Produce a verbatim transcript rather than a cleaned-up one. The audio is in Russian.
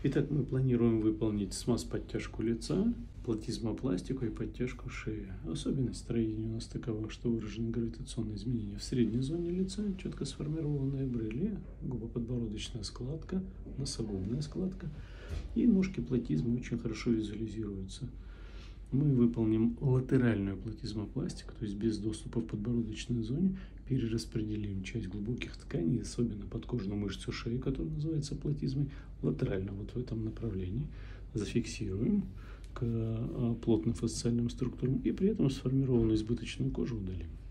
Итак, мы планируем выполнить смаз-подтяжку лица, платизмопластику и подтяжку шеи. Особенность строения у нас такова, что выражены гравитационные изменения в средней зоне лица, четко сформированная брылья, губоподбородочная складка, носогубная складка и ножки платизмы очень хорошо визуализируются. Мы выполним латеральную платизмопластику, то есть без доступа в подбородочной зоне, перераспределим часть глубоких тканей, особенно подкожную мышцу шеи, которая называется платизмой, латерально вот в этом направлении, зафиксируем к плотным фасциальным структурам и при этом сформированную избыточную кожу удалим.